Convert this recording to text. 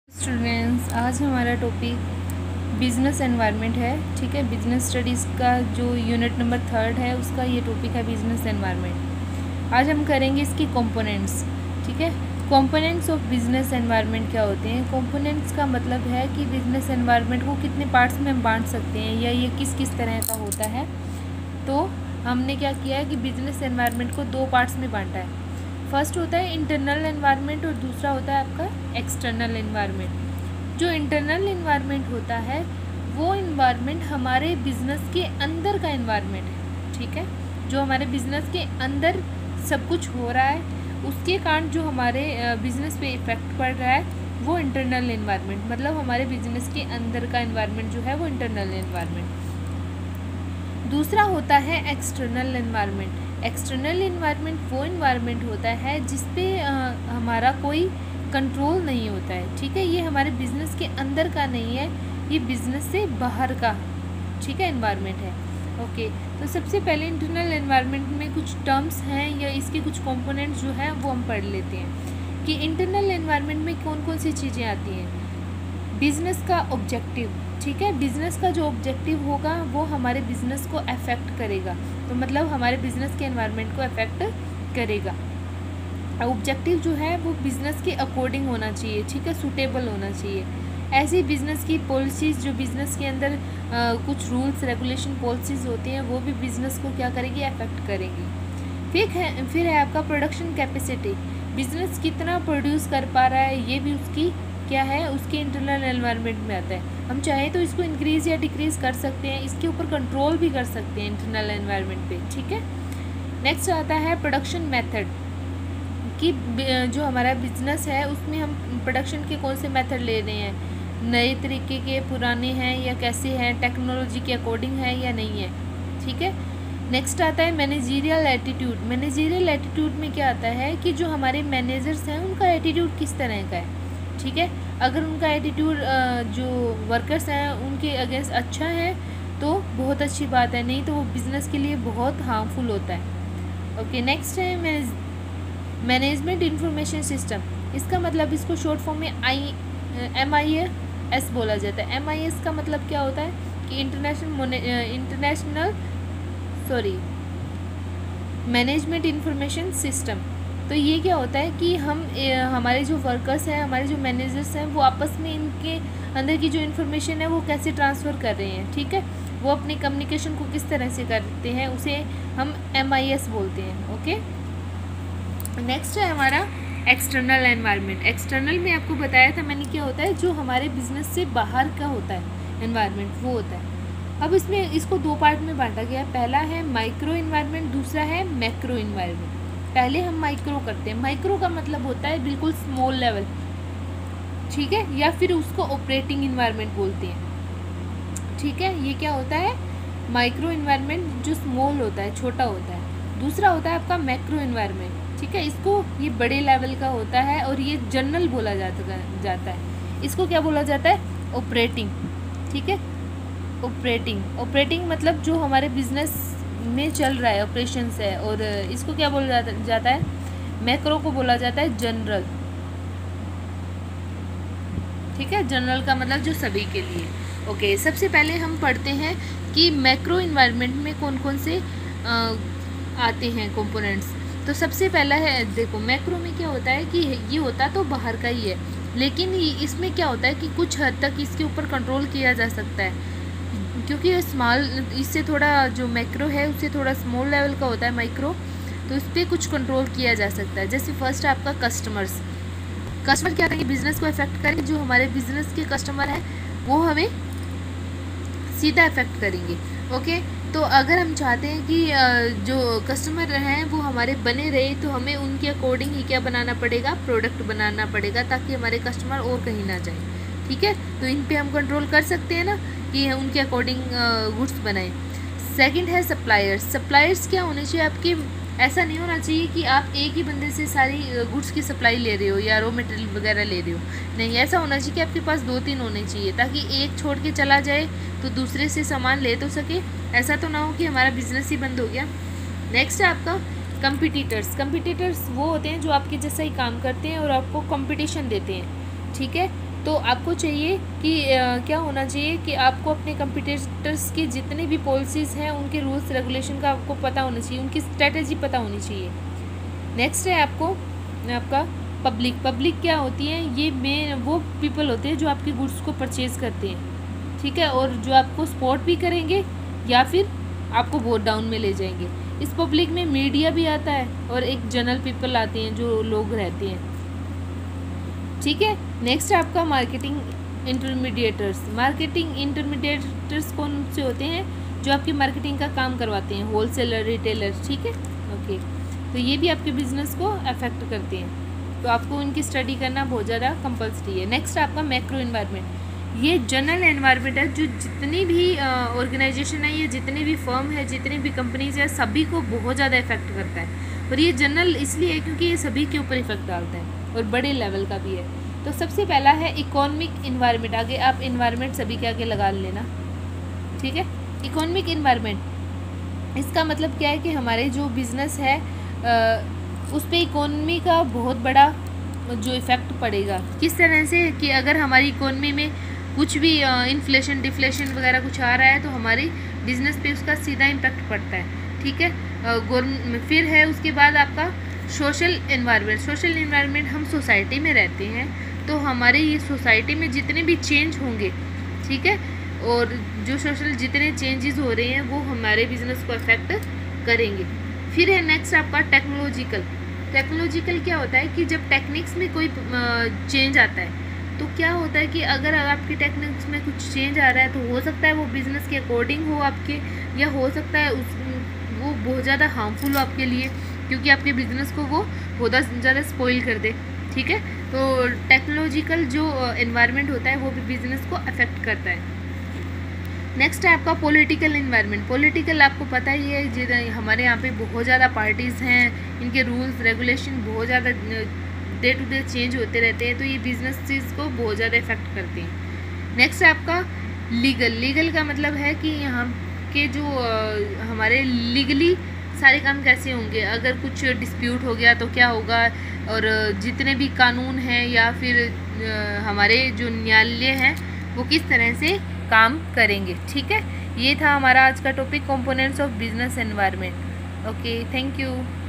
Students, आज हमारा topic business environment है। ठीक है, बिजनेस स्टडीज़ का जो यूनिट नंबर 3 है उसका ये टॉपिक है बिजनेस एनवायरनमेंट। आज हम करेंगे इसकी कंपोनेंट्स। ठीक है, कंपोनेंट्स ऑफ बिजनेस एनवायरनमेंट क्या होते हैं। कंपोनेंट्स का मतलब है कि बिजनेस एनवायरनमेंट को कितने पार्ट्स में हम बांट सकते हैं या ये किस किस तरह का होता है। तो हमने क्या किया है कि बिजनेस एनवायरनमेंट को 2 पार्ट्स में बांटा है। फर्स्ट होता है इंटरनल एनवायरनमेंट और दूसरा होता है आपका एक्सटर्नल एनवायरनमेंट। जो इंटरनल एनवायरनमेंट होता है वो एनवायरनमेंट हमारे बिजनेस के अंदर का एनवायरनमेंट है। ठीक है, जो हमारे बिजनेस के अंदर सब कुछ हो रहा है उसके कारण जो हमारे बिजनेस पे इफेक्ट पड़ रहा है वो इंटरनल एनवायरनमेंट, मतलब हमारे बिजनेस के अंदर का एनवायरनमेंट जो है वो इंटरनल एनवायरनमेंट। दूसरा होता है एक्सटर्नल एनवायरनमेंट। एक्सटर्नल एनवायरनमेंट वो एनवायरनमेंट होता है जिस पे हमारा कोई कंट्रोल नहीं होता है। ठीक है, ये हमारे बिजनेस के अंदर का नहीं है, ये बिजनेस से बाहर का ठीक है एनवायरनमेंट है। ओके, तो सबसे पहले इंटरनल एनवायरनमेंट में कुछ टर्म्स हैं या इसके कुछ कंपोनेंट्स जो हैं वो हम पढ़ लेते हैं कि इंटरनल एनवायरनमेंट में कौन कौन सी चीज़ें आती हैं। बिजनेस का ऑब्जेक्टिव, ठीक है, बिजनेस का जो ऑब्जेक्टिव होगा वो हमारे बिजनेस को अफेक्ट करेगा, तो मतलब हमारे बिजनेस के एनवायरनमेंट को अफेक्ट करेगा। ऑब्जेक्टिव जो है वो बिजनेस के अकॉर्डिंग होना चाहिए, ठीक है, सूटेबल होना चाहिए। ऐसी बिजनेस की पॉलिसीज़ जो बिजनेस के अंदर कुछ रूल्स रेगुलेशन पॉलिसीज़ होती हैं वो भी बिजनेस को क्या करेगी, अफेक्ट करेगी। फिर है आपका प्रोडक्शन कैपेसिटी, बिजनेस कितना प्रोड्यूस कर पा रहा है ये भी उसकी क्या है, उसके इंटरनल एनवायरनमेंट में आता है। हम चाहे तो इसको इंक्रीज़ या डिक्रीज़ कर सकते हैं, इसके ऊपर कंट्रोल भी कर सकते हैं इंटरनल एनवायरनमेंट पे। ठीक है, नेक्स्ट आता है प्रोडक्शन मेथड कि जो हमारा बिजनेस है उसमें हम प्रोडक्शन के कौन से मेथड ले रहे हैं, नए तरीके के, पुराने हैं या कैसे हैं, टेक्नोलॉजी के अकॉर्डिंग है या नहीं है। ठीक है, नेक्स्ट आता है मैनेजरियल एटीट्यूड। मैनेजरियल एटीट्यूड में क्या आता है कि जो हमारे मैनेजर्स हैं उनका एटीट्यूड किस तरह का है। ठीक है, अगर उनका एटीट्यूड जो वर्कर्स हैं उनके अगेंस्ट अच्छा है तो बहुत अच्छी बात है, नहीं तो वो बिज़नेस के लिए बहुत हार्मफुल होता है। ओके, नेक्स्ट है मैनेजमेंट इंफॉर्मेशन सिस्टम। इसका मतलब इसको शॉर्ट फॉर्म में MIS बोला जाता है। MIS का मतलब क्या होता है कि मैनेजमेंट इंफॉर्मेशन सिस्टम। तो ये क्या होता है कि हम हमारे जो वर्कर्स हैं, हमारे जो मैनेजर्स हैं वो आपस में इनके अंदर की जो इन्फॉर्मेशन है वो कैसे ट्रांसफ़र कर रहे हैं। ठीक है, वो अपनी कम्युनिकेशन को किस तरह से करते हैं उसे हम MIS बोलते हैं। ओके, नेक्स्ट है हमारा एक्सटर्नल एनवायरनमेंट। एक्सटर्नल में आपको बताया था मैंने क्या होता है, जो हमारे बिजनेस से बाहर का होता है एनवायरनमेंट वो होता है। अब इसमें इसको 2 पार्ट में बांटा गया है, पहला है माइक्रो एनवायरनमेंट, दूसरा है मैक्रो एनवायरनमेंट। पहले हम माइक्रो करते हैं। माइक्रो का मतलब होता है बिल्कुल स्मॉल लेवल, ठीक है, या फिर उसको ऑपरेटिंग एनवायरनमेंट बोलते हैं। ठीक है, ये क्या होता है माइक्रो एनवायरनमेंट जो स्मॉल होता है, छोटा होता है। दूसरा होता है आपका मैक्रो एनवायरनमेंट। ठीक है, इसको ये बड़े लेवल का होता है और ये जनरल बोला जाता है। इसको क्या बोला जाता है, ऑपरेटिंग। ठीक है, ऑपरेटिंग मतलब जो हमारे बिजनेस में चल रहा है, ऑपरेशंस है। और इसको क्या बोला जाता है, मैक्रो को बोला जाता है जनरल। ठीक है, जनरल का मतलब जो सभी के लिए। ओके, सबसे पहले हम पढ़ते हैं कि मैक्रो इन्वायरमेंट में कौन कौन से आते हैं कंपोनेंट्स। तो सबसे पहला है, देखो मैक्रो में क्या होता है कि ये होता तो बाहर का ही है, लेकिन इसमें क्या होता है कि कुछ हद तक इसके ऊपर कंट्रोल किया जा सकता है, क्योंकि इससे थोड़ा जो मैक्रो है उससे थोड़ा स्मॉल लेवल का होता है माइक्रो, तो इस पर कुछ कंट्रोल किया जा सकता है। जैसे फर्स्ट है आपका कस्टमर क्या करेंगे, बिजनेस को इफेक्ट करेंगे। जो हमारे बिजनेस के कस्टमर हैं वो हमें सीधा इफेक्ट करेंगे। ओके, तो अगर हम चाहते हैं कि जो कस्टमर हैं वो हमारे बने रहे तो हमें उनके अकॉर्डिंग ही क्या बनाना पड़ेगा, प्रोडक्ट बनाना पड़ेगा, ताकि हमारे कस्टमर और कहीं ना जाए। ठीक है, तो इन पे हम कंट्रोल कर सकते हैं ना कि उनके अकॉर्डिंग गुड्स बनाएं। सेकंड है सप्लायर्स क्या होने चाहिए आपके, ऐसा नहीं होना चाहिए कि आप एक ही बंदे से सारी गुड्स की सप्लाई ले रहे हो या रॉ मटेरियल वगैरह ले रहे हो। नहीं, ऐसा होना चाहिए कि आपके पास 2-3 होने चाहिए, ताकि एक छोड़ के चला जाए तो दूसरे से सामान ले तो सके। ऐसा तो ना हो कि हमारा बिजनेस ही बंद हो गया। नेक्स्ट है आपका कंपिटिटर्स वो होते हैं जो आपके जैसा ही काम करते हैं और आपको कंपटीशन देते हैं। ठीक है, तो आपको चाहिए कि क्या होना चाहिए कि आपको अपने कंपटीटर्स की जितनी भी पॉलिसीज़ हैं उनके रूल्स रेगुलेशन का आपको पता होना चाहिए, उनकी स्ट्रेटजी पता होनी चाहिए। नेक्स्ट है आपका पब्लिक क्या होती है, ये मेन वो पीपल होते हैं जो आपके गुड्स को परचेज़ करते हैं, ठीक है, और जो आपको सपोर्ट भी करेंगे या फिर आपको वोट डाउन में ले जाएंगे। इस पब्लिक में मीडिया भी आता है और एक जनरल पीपल आते हैं जो लोग रहते हैं, ठीक है। नेक्स्ट आपका मार्केटिंग इंटरमीडिएटर्स कौन से होते हैं, जो आपकी मार्केटिंग का काम करवाते हैं, होलसेलर, रिटेलर, ठीक है, ओके। तो ये भी आपके बिजनेस को अफेक्ट करते हैं, तो आपको इनकी स्टडी करना बहुत ज़्यादा कंपल्सरी है। नेक्स्ट आपका मैक्रो एनवायरनमेंट, ये जनरल एनवायरनमेंट है जो जितनी भी ऑर्गेनाइजेशन है, ये जितनी भी फर्म है, जितनी भी कंपनीज है, सभी को बहुत ज़्यादा इफेक्ट करता है। और ये जनरल इसलिए है क्योंकि ये सभी के ऊपर इफेक्ट डालता है और बड़े लेवल का भी है। तो सबसे पहला है इकोनॉमिक इन्वायरमेंट, आगे आप इन्वायरमेंट सभी के आगे लगा लेना, ठीक है। इकोनॉमिक इन्वायरमेंट, इसका मतलब क्या है कि हमारे जो बिज़नेस है उस पर इकोनॉमी का बहुत बड़ा जो इफ़ेक्ट पड़ेगा। किस तरह से कि अगर हमारी इकोनॉमी में कुछ भी इन्फ्लेशन डिफ्लेशन वगैरह कुछ आ रहा है तो हमारी बिजनेस पे उसका सीधा इम्पैक्ट पड़ता है, ठीक है। फिर है उसके बाद आपका सोशल एनवायरनमेंट, हम सोसाइटी में रहते हैं तो हमारे ये सोसाइटी में जितने भी चेंज होंगे, ठीक है, और जो सोशल जितने चेंजेस हो रहे हैं वो हमारे बिजनेस को अफेक्ट करेंगे। फिर है नेक्स्ट आपका टेक्नोलॉजिकल क्या होता है कि जब टेक्निक्स में कोई चेंज आता है तो क्या होता है कि अगर आपकी टेक्निक्स में कुछ चेंज आ रहा है तो हो सकता है वो बिज़नेस के अकॉर्डिंग हो आपके, या हो सकता है वो बहुत ज़्यादा हार्मफुल हो आपके लिए, क्योंकि आपके बिज़नेस को वो बहुत ज़्यादा स्पॉइल कर दे, ठीक है। तो टेक्नोलॉजिकल जो एनवायरनमेंट होता है वो भी बिज़नेस को अफेक्ट करता है। नेक्स्ट है आपका पॉलिटिकल इन्वायरमेंट। पॉलिटिकल आपको पता ही है, हमारे यहाँ पे बहुत ज़्यादा पार्टीज़ हैं, इनके रूल्स रेगुलेशन बहुत ज़्यादा डे टू डे चेंज होते रहते हैं, तो ये बिजनेस चीज़ को बहुत ज़्यादा इफेक्ट करते हैं। नेक्स्ट है आपका लीगल का मतलब है कि यहाँ के जो हमारे लीगली सारे काम कैसे होंगे, अगर कुछ डिस्प्यूट हो गया तो क्या होगा, और जितने भी कानून हैं या फिर हमारे जो न्यायालय हैं वो किस तरह से काम करेंगे, ठीक है। ये था हमारा आज का topic, components of business environment. Okay, thank you.